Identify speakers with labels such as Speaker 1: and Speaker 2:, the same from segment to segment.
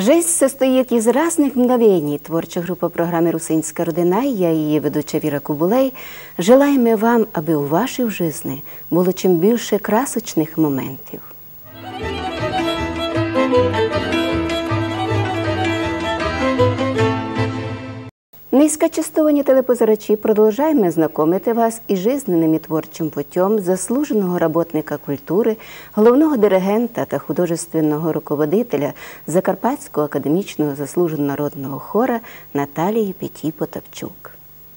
Speaker 1: Жизнь состоит из разных мгновений. Творча група програми «Русинська родина» і я, її ведуча Віра Кубулей, желаємо вам, аби у вашій житті було чим більше красочних моментів. Низкочастовані телепозирачі, продовжаємо знайомити вас із жизненним і творчим путем заслуженого работника культури, головного диригента та художественного руководителя Закарпатського академічного заслуженого народного хора Наталії Петій-Потапчук.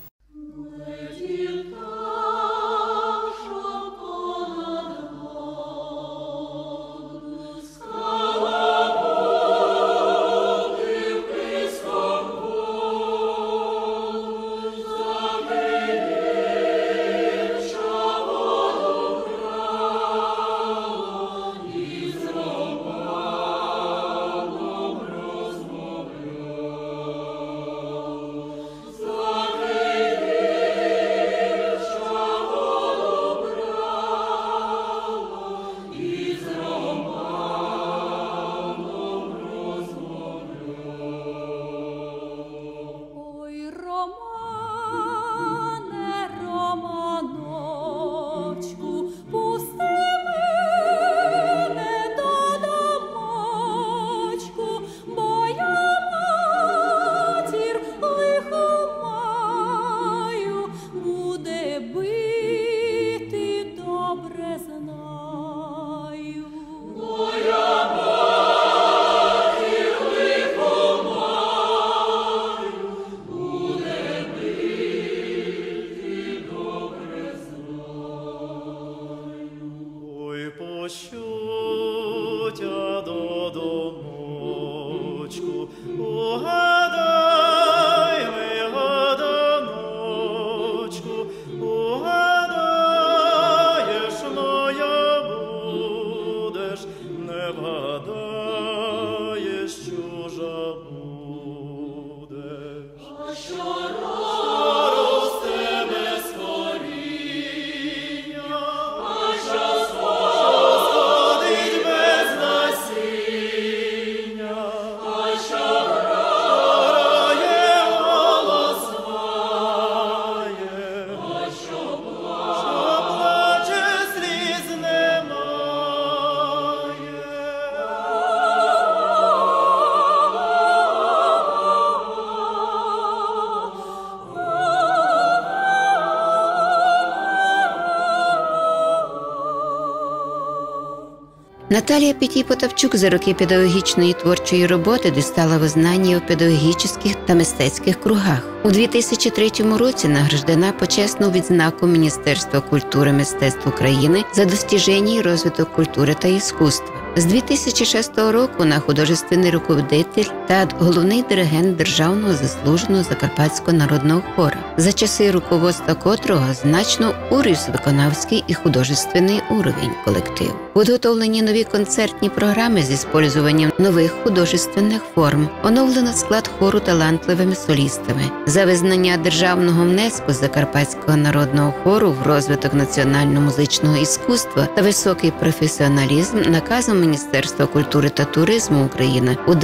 Speaker 1: Наталія Петій-Потапчук за роки педагогічної творчої роботи дістала визнання у педагогічних та мистецьких кругах. У 2003 році награждена почесну відзнаку Міністерства культури і мистецтв України за достіження і розвиток культури та іскусства. З 2006 року вона художественний руководитель та головний диригент Державного заслуженого Закарпатського народного хора, за часи руководства котрого значно уріс виконавський і художественний уровень колективу. Підготовлені нові концертні програми з використанням нових художественних форм, оновлено склад хору талантливими солістами. За визнання державного внеску Закарпатського народного хору в розвиток національно-музичного іскусства та високий професіоналізм наказом Міністерства культури та туризму України у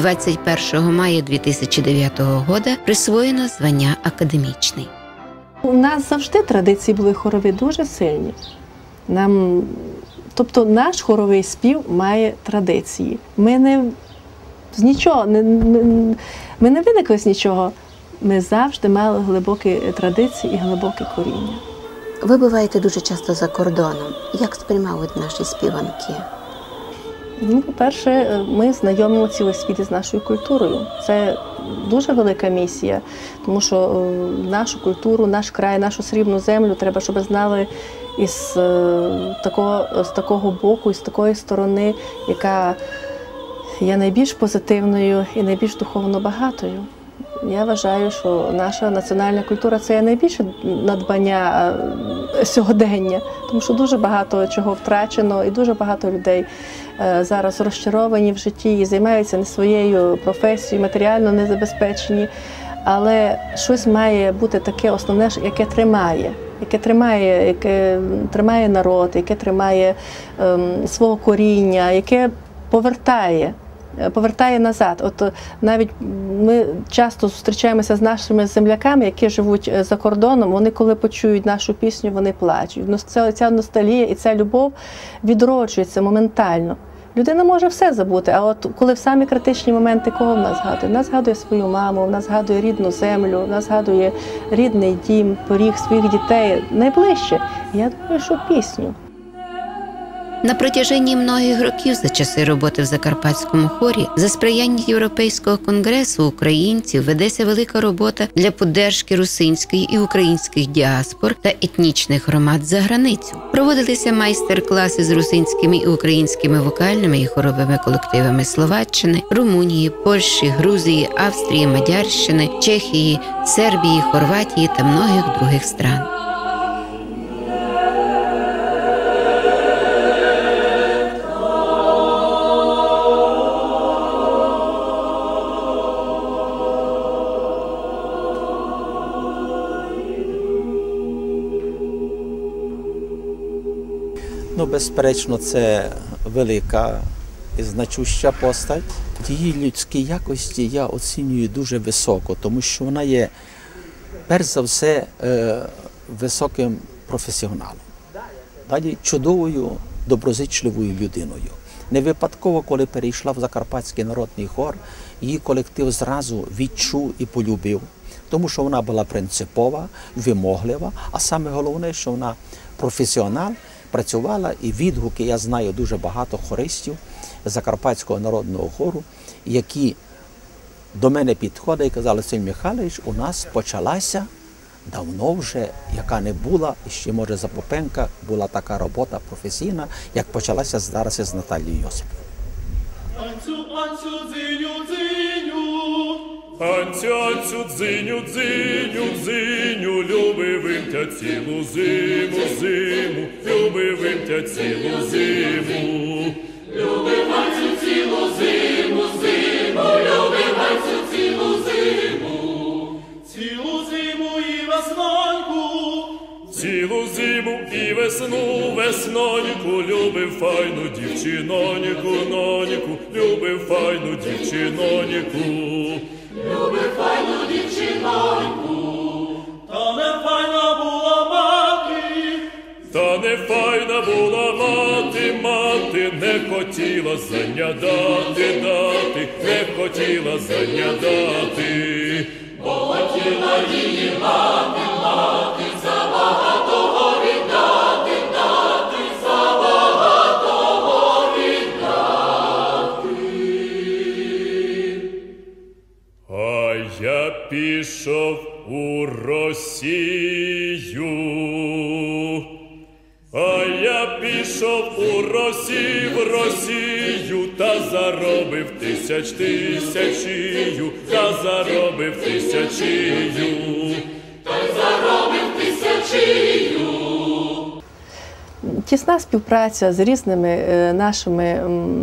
Speaker 1: 21 мая 2009 року присвоєно звання академічний.
Speaker 2: У нас завжди традиції були хорові дуже сильні. Тобто наш хоровий спів має традиції. Ми не виникли з нічого. Ми завжди мали глибокі традиції і глибоке коріння.
Speaker 1: Ви буваєте дуже часто за кордоном. Як сприймають наші співанки?
Speaker 2: По-перше, ми знайомимо цілий світ із нашою культурою. Це дуже велика місія, тому що нашу культуру, наш край, нашу срібну землю треба, щоб знали з такого боку, із такої сторони, яка є найбільш позитивною і найбільш духовно багатою. Я вважаю, що наша національна культура – це найбільше надбання сьогодення, тому що дуже багато чого втрачено і дуже багато людей зараз розчаровані в житті і займаються не своєю професією, матеріально не забезпечені, але щось має бути таке основне, яке тримає народ, яке тримає свого коріння, яке повертає повертає назад. От навіть ми часто зустрічаємося з нашими земляками, які живуть за кордоном, вони коли почують нашу пісню, вони плачуть. Ця ностальгія і ця любов відроджується моментально. Людина може все забути, а от коли в самі критичні моменти кого вона згадує? Вона згадує свою маму, вона згадує рідну землю, вона згадує рідний дім, поріг своїх дітей найближче. Я думаю, що пісню.
Speaker 1: На протяженні многих років за часи роботи в Закарпатському хорі за сприяння Європейського конгресу українців ведеться велика робота для підтримки русинської і українських діаспор та етнічних громад за границю. Проводилися майстер-класи з русинськими і українськими вокальними і хоровими колективами Словаччини, Румунії, Польщі, Грузії, Австрії, Мадярщини, Чехії, Сербії, Хорватії та многих других стран.
Speaker 3: Безперечно, це велика і значуща постать. Її людські якості я оцінюю дуже високо, тому що вона є, перш за все, високим професіоналом. Далі чудовою, доброзичливою людиною. Не випадково, коли перейшла в Закарпатський народний хор, її колектив зразу відчув і полюбив, тому що вона була принципова, вимоглива, а саме головне, що вона професіонал, працювала, і відгуки, я знаю дуже багато хористів Закарпатського народного хору, які до мене підходили і казали: Василь Михайлович, у нас почалася давно вже, яка не була, і ще, може, за Попенка була така робота професійна, як почалася зараз із Наталією Йосипівною.
Speaker 4: Анцю, дзиню, дзиню, дзиню, любивим тя цілу зиму, зиму, любивим тя цілу зиму. Любив Анцю цілу зиму, зиму, любив Анцю цілу зиму. Цілу зиму і весноньку, цілу зиму і весну, весноньку, любив файну дівчиноньку, ноньку, любив файну дівчиноньку. Любив файну дівчиноньку, та не файна була мати, та не файна була мати, мати не хотіла занядати, дати, не хотіла занядати, бо хотіла її мати, мати, забагатого віддати, дати, забагатого віддати. А я пішов у Росію, а я пішов у Росію, та заробив тисячію, та заробив тисячію, та заробив тисячію.
Speaker 2: Тісна співпраця з різними нашими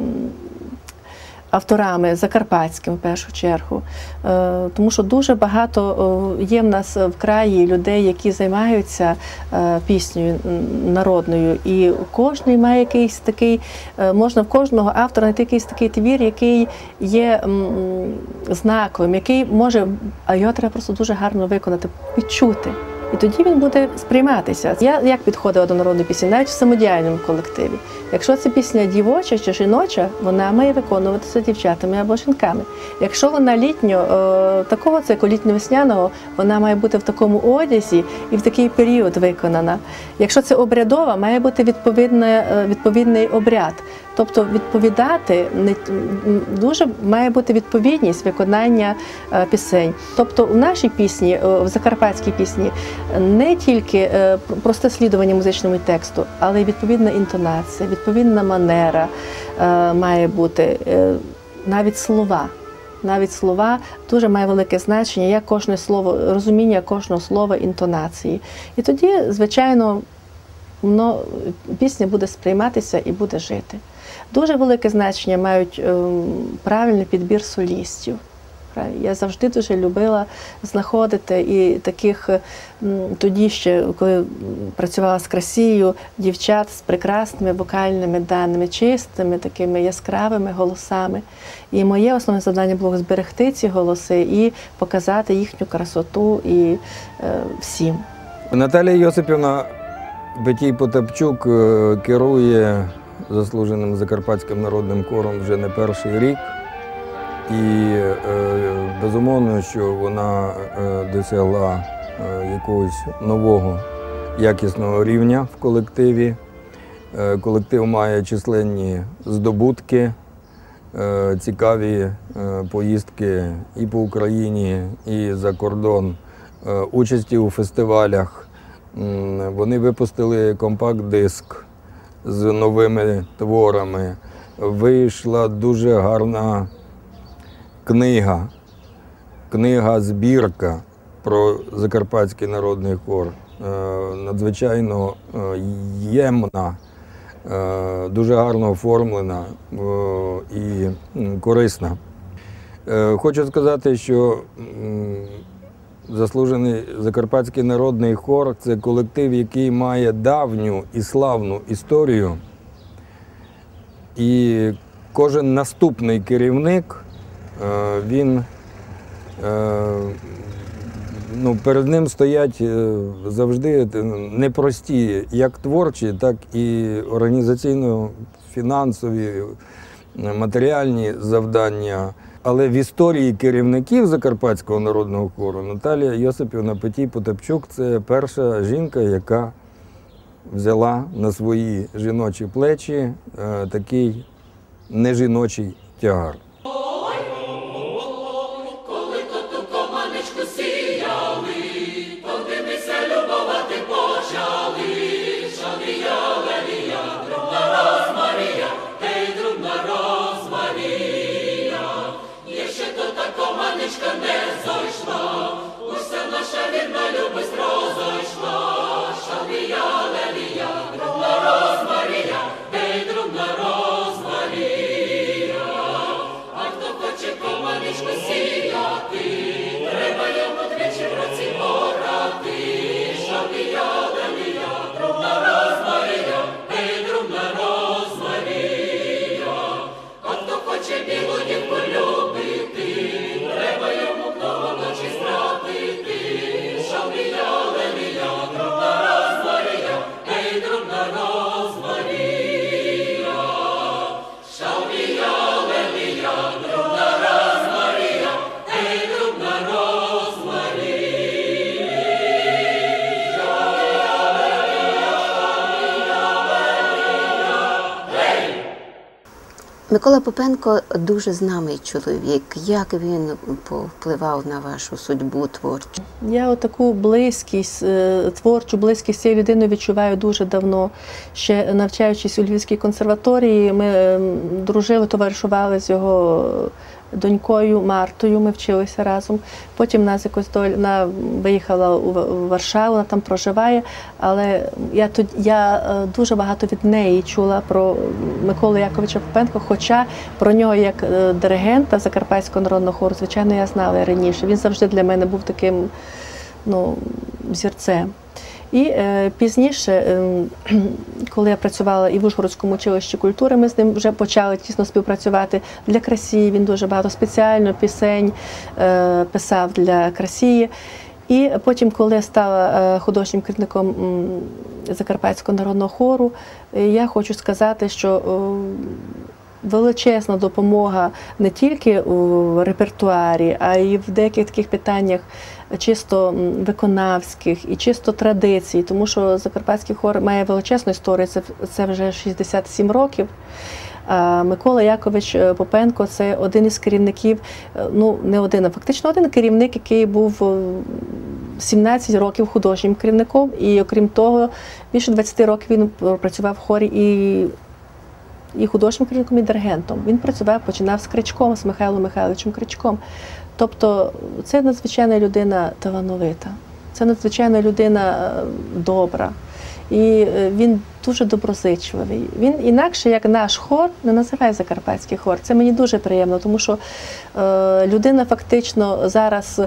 Speaker 2: авторами, закарпатським в першу чергу, тому що дуже багато є в нас в краї людей, які займаються піснею народною, і кожний має якийсь такий, можна в кожного автора знайти якийсь такий твір, який є знаковим, який може, а його треба просто дуже гарно виконати, відчути. І тоді він буде сприйматися. Я як підходила до народної пісні, навіть в самодіяльному колективі. Якщо це пісня дівоча чи жіноча, вона має виконуватися дівчатами або жінками. Якщо вона такого циклу літньо-весняного, вона має бути в такому одязі і в такий період виконана. Якщо це обрядова, має бути відповідний обряд. Тобто відповідати, дуже має бути відповідність виконання пісень. Тобто в нашій пісні, в закарпатській пісні, не тільки просте слідування музичному тексту, але й відповідна інтонація, відповідна манера має бути, навіть слова. Навіть слова дуже має велике значення, як кожне слово, розуміння кожного слова, інтонації. І тоді, звичайно, пісня буде сприйматися і буде жити. Дуже велике значення мають правильний підбір солістів. Я завжди дуже любила знаходити і таких, тоді ще, коли працювала з Красією, дівчат з прекрасними вокальними даними, чистими, такими яскравими голосами. І моє основне завдання було зберегти ці голоси і показати їхню красоту і всім.
Speaker 5: Наталія Йосипівна Петій-Потапчук керує заслуженим Закарпатським народним хором вже не перший рік. І безумовно, що вона досягла якогось нового якісного рівня в колективі. Колектив має численні здобутки, цікаві поїздки і по Україні, і за кордон, участі у фестивалях. Вони випустили компакт-диск з новими творами. Вийшла дуже гарна книга-збірка про Закарпатський народний хор. Надзвичайно ємна, дуже гарно оформлена і корисна. Хочу сказати, що заслужений Закарпатський народний хор – це колектив, який має давню і славну історію. І кожен наступний керівник, перед ним стоять завжди непрості як творчі, так і організаційно-фінансові, матеріальні завдання. Але в історії керівників Закарпатського народного хору Наталія Йосипівна Петій-Потапчук – це перша жінка, яка взяла на свої жіночі плечі такий нежіночий тягар.
Speaker 1: Микола Попенко дуже знаний чоловік. Як він повпливав на вашу судьбу творчу?
Speaker 2: Я таку близькість, творчу близькість цієї людини відчуваю дуже давно. Ще навчаючись у Львівській консерваторії, ми дружили, товаришували з його донькою Мартою, ми вчилися разом. Потім вона виїхала у Варшаву, вона там проживає, але я дуже багато від неї чула про Миколу Яковича Попенка, хоча про нього як диригента Закарпатського народного хору, звичайно, я знала раніше. Він завжди для мене був таким зірцем. І пізніше, коли я працювала і в Ужгородському училищі культури, ми з ним вже почали тісно співпрацювати для Красії. Він дуже багато спеціально пісень писав для Красії. І потім, коли я стала художнім керівником Закарпатського народного хору, я хочу сказати, що величезна допомога не тільки у репертуарі, а й в деяких таких питаннях чисто виконавських і чисто традицій, тому що Закарпатський хор має величезну історію, це вже 67 років. А Микола Якович Попенко – це один із керівників, не один, а фактично один керівник, який був 17 років художнім керівником, і окрім того, більше 20 років він працював в хорі і художнім керівником, і диригентом. Він починав з Крячком, з Михайлом Михайловичем Крячком. Тобто це надзвичайна людина талановита, це надзвичайна людина добра. І він дуже доброзичливий. Він інакше, як наш хор, не називає закарпатський хор. Це мені дуже приємно, тому що людина фактично зараз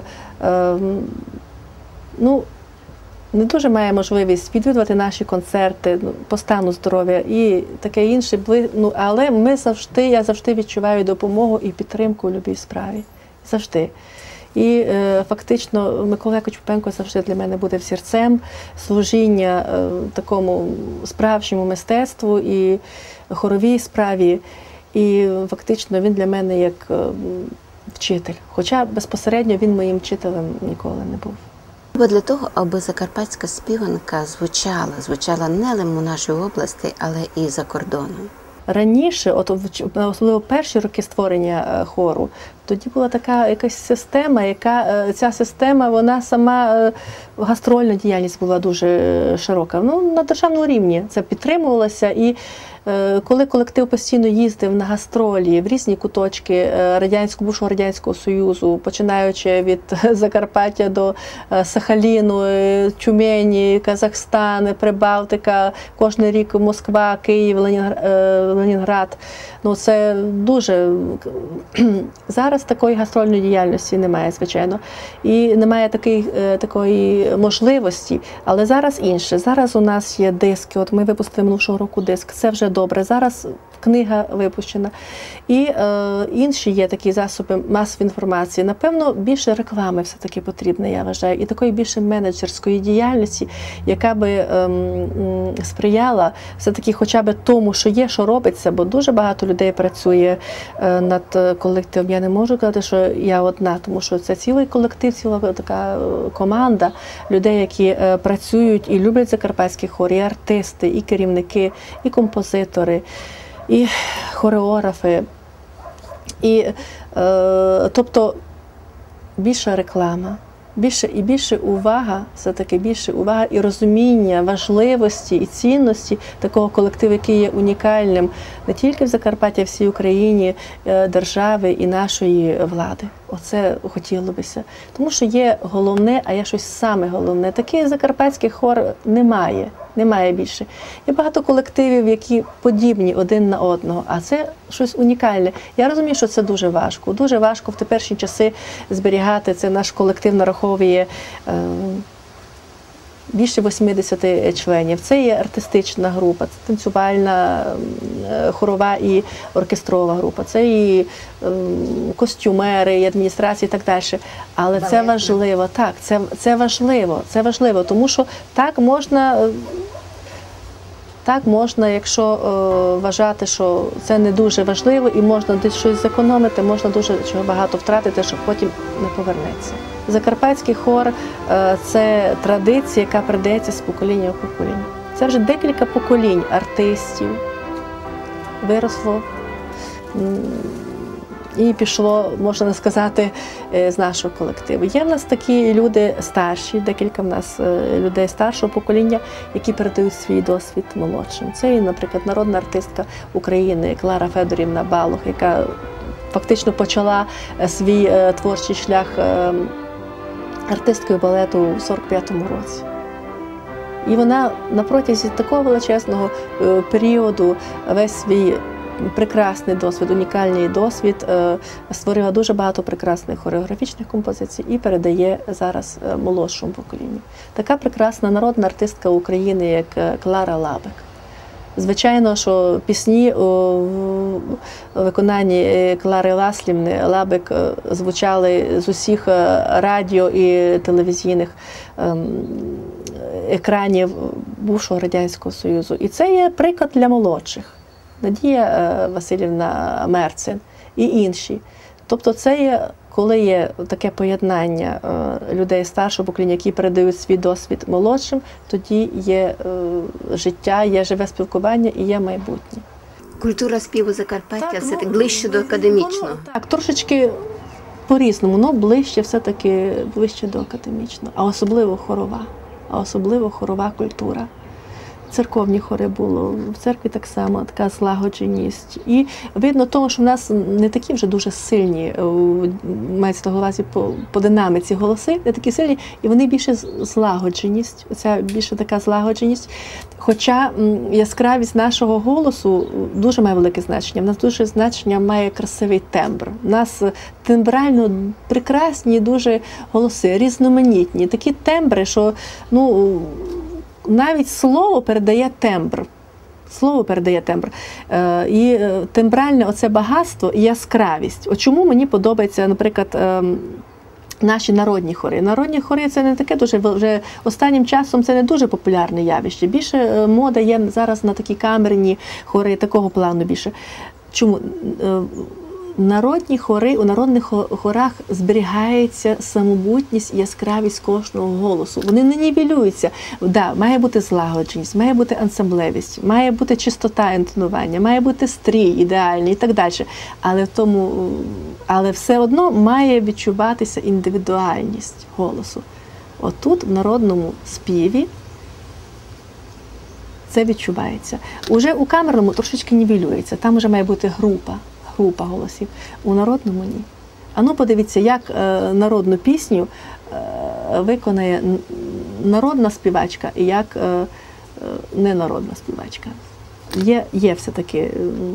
Speaker 2: не дуже має можливість відвідувати наші концерти по стану здоров'я і таке інше. Але я завжди відчуваю допомогу і підтримку у любій справі. Завжди. І фактично Микола Кочубенко завжди для мене буде взірцем служіння такому справжньому мистецтву і хоровій справі. І фактично він для мене як вчитель. Хоча безпосередньо він моїм вчителем ніколи не був.
Speaker 1: Бо для того, аби закарпатська співанка звучала не лише у нашій області, але і за кордоном.
Speaker 2: Раніше, особливо перші роки створення хору, тоді була така якась система, ця система, вона сама, гастрольна діяльність була дуже широка. На державному рівні це підтримувалося, і коли колектив постійно їздив на гастролі в різні куточки бувшого Радянського Союзу, починаючи від Закарпаття до Сахаліну, Тюмені, Казахстан, Прибалтика, кожен рік Москва, Київ, Ленінград. Це дуже... Зараз такої гастрольної діяльності немає, звичайно, і немає такої можливості, але зараз інше. Зараз у нас є диски, ми випустили минулого року диск, це вже добре. Зараз книга випущена. І інші є такі засоби масової інформації. Напевно, більше реклами все-таки потрібно, я вважаю, і такої більше менеджерської діяльності, яка би сприяла все-таки хоча б тому, що є, що робиться, бо дуже багато людей працює над колективом. Я не можу казати, що я одна, тому що це цілий колектив, ціла така команда людей, які працюють і люблять закарпатський хор, і артисти, і керівники, і композитори, і хореографи. Тобто більша реклама, більше увага, все-таки більше увага і розуміння важливості і цінності такого колективу, який є унікальним не тільки в Закарпатті, а в всій Україні, держави і нашої влади. Оце хотіло бися. Тому що є головне, а є щось саме головне. Такий закарпатський хор немає. Немає більше. Є багато колективів, які подібні один на одного, а це щось унікальне. Я розумію, що це дуже важко. Дуже важко в теперішні часи зберігати. Це наш колектив нараховує більше 80 членів. Це є артистична група, це танцювальна, хорова і оркестрова група, це і костюмери, і адміністрація і так далі. Але це важливо, так, це важливо, тому що так можна, якщо вважати, що це не дуже важливо і можна десь щось зекономити, можна дуже чого багато втратити, що потім не повернеться. Закарпатський хор – це традиція, яка передається з покоління в покоління. Це вже декілька поколінь артистів виросло і пішло, можна сказати, з нашого колективу. Є в нас такі люди старші, декілька в нас людей старшого покоління, які передають свій досвід молодшим. Це, наприклад, народна артистка України Клара Федорівна Балух, яка фактично почала свій творчий шлях артисткою балету у 45-му році. І вона на протязі такого величезного періоду весь свій прекрасний досвід, унікальний досвід, створила дуже багато прекрасних хореографічних композицій і передає зараз молодшому поколінню. Така прекрасна народна артистка України, як Клара Лабек. Звичайно, що пісні у виконанні Клари Ласлівни Лабек звучали з усіх радіо і телевізійних екранів бувшого Радянського Союзу. І це є приклад для молодших. Надія Василівна Мерцин і інші. Тобто це є, коли є таке поєднання людей старшого покоління, які передають свій досвід молодшим, тоді є життя, є живе спілкування і є майбутнє.
Speaker 1: Культура співу Закарпаття все-таки ближче до академічного.
Speaker 2: Так, трошечки по-різному, але ближче все-таки ближче до академічного, а особливо хорова культура. церковні хори було, в церкві так само така злагодженість. І видно того, що в нас не такі вже дуже сильні, мається на увазі по динаміці голоси, не такі сильні, і вони більше злагодженість, оця більше така злагодженість. Хоча яскравість нашого голосу дуже має велике значення. В нас дуже значення має красивий тембр. У нас тембрально прекрасні дуже голоси, різноманітні. Такі тембри, що навіть слово передає тембр. Слово передає тембр. І тембральне оце багатство і яскравість. От чому мені подобається, наприклад, наші народні хори. Народні хори – це не таке дуже, вже останнім часом це не дуже популярне явище. Більше мода є зараз на такі камерні хори, такого плану більше. Чому? Народні хори, у народних хорах зберігається самобутність і яскравість кожного голосу. Вони не нівелюються. Да, має бути злагодженість, має бути ансамблевість, має бути чистота інтонування, має бути стрій ідеальний і так далі. Але все одно має відчуватися індивідуальність голосу. Отут в народному співі це відчувається. Уже у камерному трошечки нівелюється, там вже має бути група голосів. У народному ні. Подивіться, як народну пісню виконає народна співачка і як ненародна співачка. Є все-таки,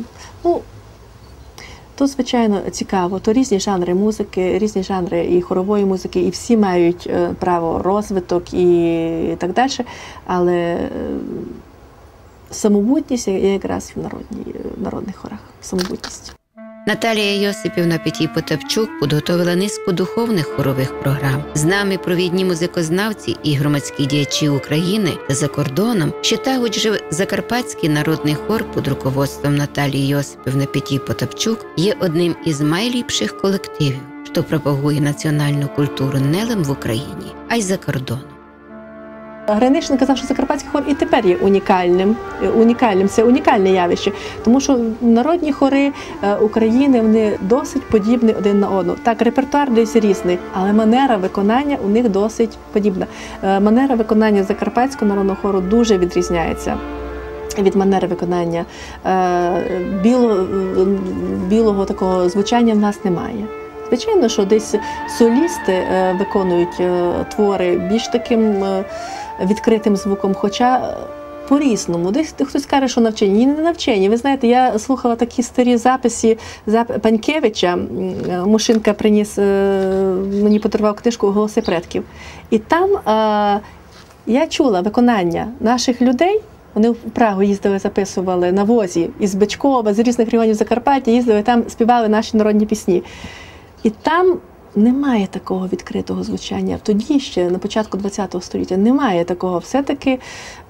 Speaker 2: то, звичайно, цікаво. То різні жанри музики, різні жанри і хорової музики, і всі мають право розвиток і так далі, але самобутність є якраз в народних хорах. Самобутність.
Speaker 1: Наталія Йосипівна Петій-Потапчук підготовила низку духовних хорових програм. З нами провідні музикознавці і громадські діячі України та за кордоном, що також Закарпатський народний хор під руководством Наталії Йосипівни Петій-Потапчук є одним із найліпших колективів, що пропагує національну культуру не лише в Україні, а й за кордоном.
Speaker 2: Гринишин казав, що Закарпатський хор і тепер є унікальним. Це унікальне явище, тому що народні хори України, вони досить подібні один на одного. Так, репертуар десь різний, але манера виконання у них досить подібна. Манера виконання Закарпатського народного хору дуже відрізняється від манери виконання. Білого такого звучання в нас немає. Звичайно, що десь солісти виконують твори більш таким відкритим звуком, хоча по-різному. Десь хтось каже, що навчені. Ні, не навчені. Ви знаєте, я слухала такі старі записи Панькевича. Мушинка приніс, мені подарував книжку «Голоси предків». І там я чула виконання наших людей. Вони в Прагу їздили, записували на возі із Бичкова, з різних регіонів Закарпаття, їздили, там співали наші народні пісні. І там немає такого відкритого звучання. Тоді ще, на початку ХХ століття, немає такого. Все-таки...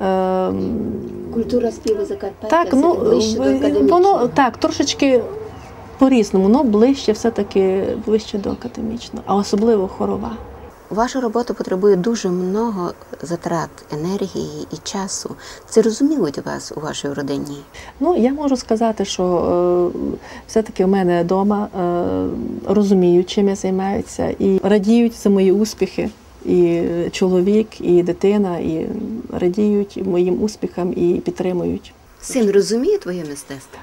Speaker 1: Культура співу Закарпаття
Speaker 2: ближче до академічного. Воно, так, трошечки по-різному, але все-таки ближче до академічного, а особливо хорова.
Speaker 1: Ваша робота потребує дуже много затрат енергії і часу. Це розуміють вас у вашій родині?
Speaker 2: Я можу сказати, що все-таки у мене вдома розуміють, чим я займаюся, і радіють за мої успіхи. І чоловік, і дитина, і радіють моїм успіхам і підтримують.
Speaker 1: Син розуміє твоє мистецтво?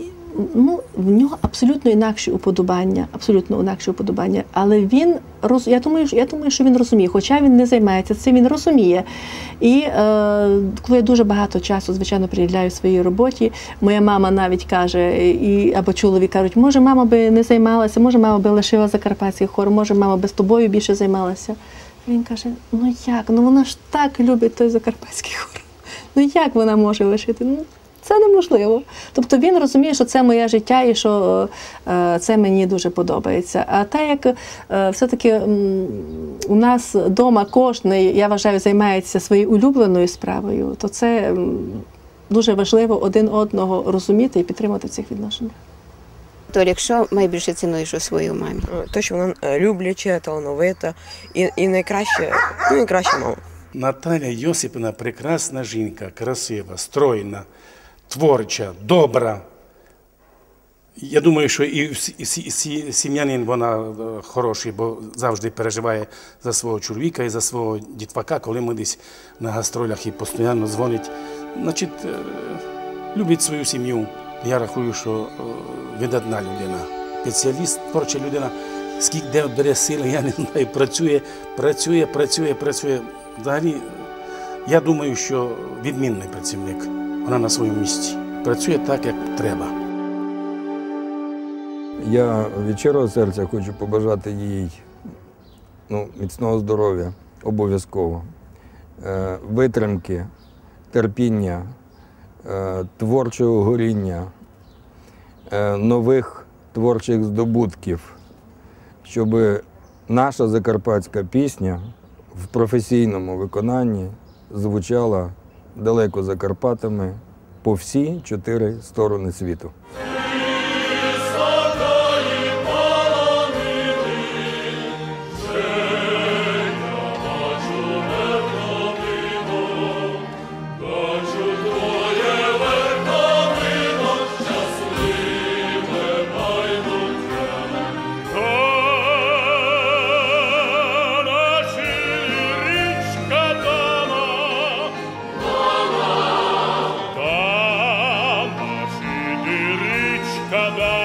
Speaker 2: В нього абсолютно інакші уподобання, але він, я думаю, що він розуміє, хоча він не займається цим, він розуміє. І коли я дуже багато часу, звичайно, приділяю своїй роботі, моя мама навіть каже, або чоловік кажуть, може, мама би не займалася, може, мама би лишила Закарпатський хор, може, мама би з тобою більше займалася. Він каже, як, вона ж так любить той Закарпатський хор, як вона може лишити? Це неможливо. Тобто він розуміє, що це моє життя і що це мені дуже подобається. А так як все-таки у нас вдома кожен, я вважаю, займається своєю улюбленою справою, то це дуже важливо один одного розуміти і підтримати в цих відношеннях.
Speaker 1: Толік, що найбільше цінуєш у своїй мамі?
Speaker 6: Те, що вона любляча, талановита і найкраща мама.
Speaker 7: Наталія Йосипівна прекрасна жінка, красива, стройна, творча, добра. Я думаю, що і сім'янин вона хороший, бо завжди переживає за свого чоловіка і за свого дітвака, коли ми десь на гастролях і постійно дзвонить Значить, любить свою сім'ю. Я рахую, що видатна людина, спеціаліст, творча людина. Скільки де бере сили, я не знаю, працює. Взагалі, я думаю, що відмінний працівник. Вона на своєму місці. Працює так, як треба.
Speaker 5: Я від щирого серця хочу побажати їй міцного здоров'я, обов'язково, витримки, терпіння, творчого горіння, нових творчих здобутків, щоб наша закарпатська пісня в професійному виконанні звучала далеко за Карпатами по всі 4 сторони світу.
Speaker 4: Когда